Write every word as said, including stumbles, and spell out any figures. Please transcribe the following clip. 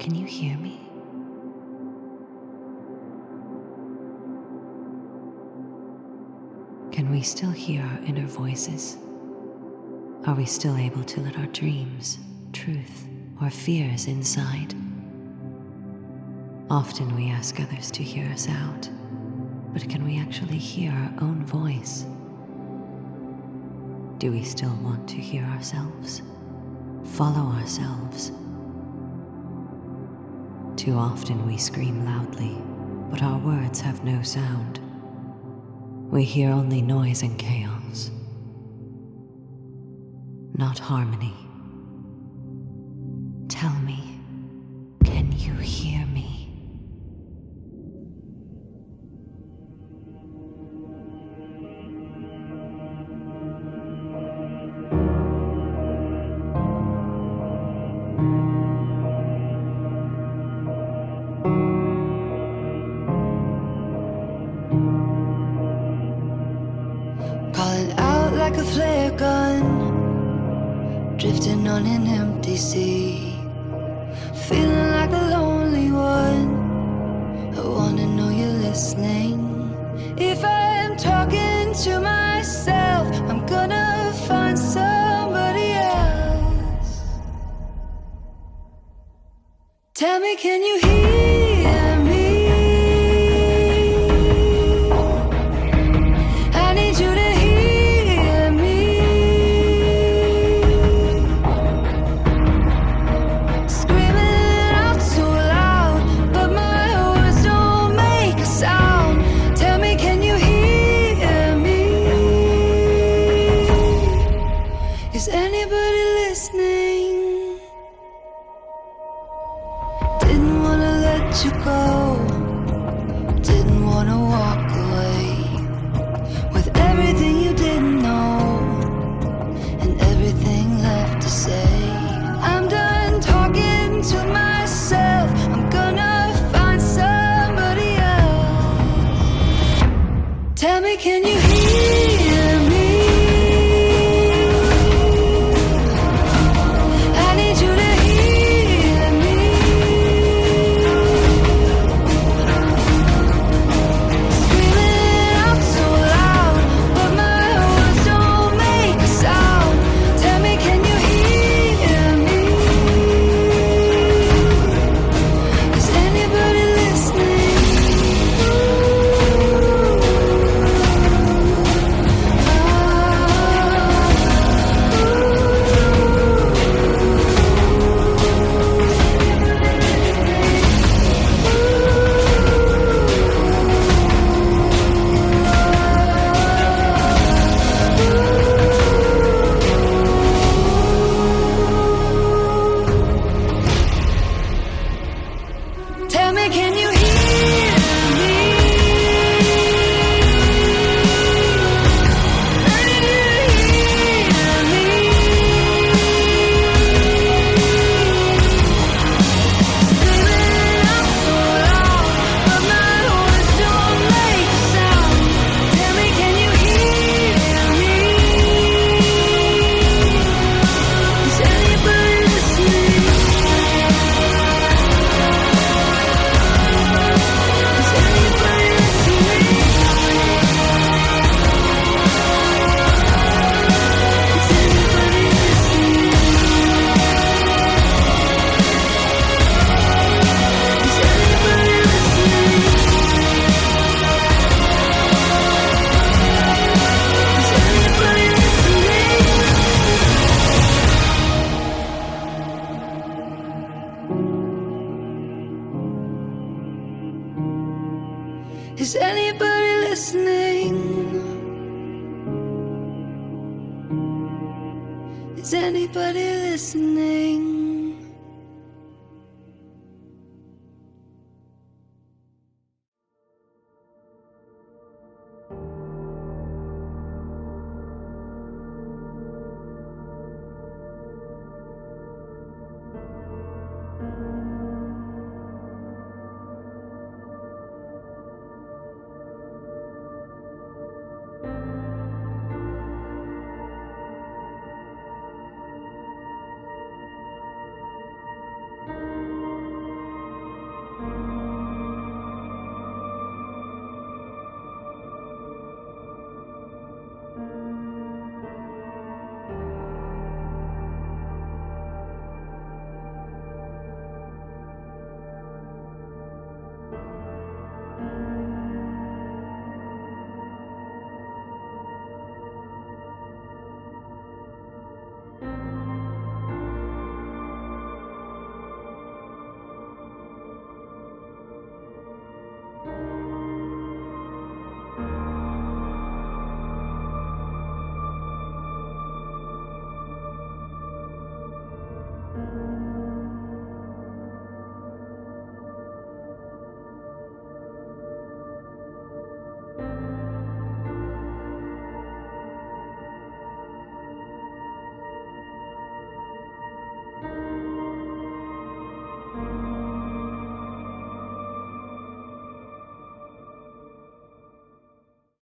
Can you hear me? Can we still hear our inner voices? Are we still able to let our dreams, truth, or fears inside? Often we ask others to hear us out, but can we actually hear our own voice? Do we still want to hear ourselves? Follow ourselves? Too often we scream loudly, but our words have no sound. We hear only noise and chaos, not harmony. Tell me, can you hear me? Calling out like a flare gun, drifting on an empty sea, feeling like a lonely one. I wanna know you're listening. If I'm talking to myself, I'm gonna find somebody else. Tell me, can you hear me? I need you to hear me. Screaming out so loud, but my words don't make a sound. Tell me, can you hear me? Is anybody listening? Didn't wanna let you go, didn't wanna walk away with everything you didn't know and everything left to say. I'm done talking to myself, I'm gonna find somebody else. Tell me, can you hear me? I need you to hear me. Screaming out so loud, but my words don't make a sound. Tell me, can you hear me? Is anybody listening? Tell me, can you hear me? I need you to hear me. Screaming out so loud, but my words don't make a sound. Tell me, can you hear me? Is anybody listening? Is anybody listening? Is anybody listening? Is anybody listening? Is anybody listening? Is anybody listening? Is anybody listening?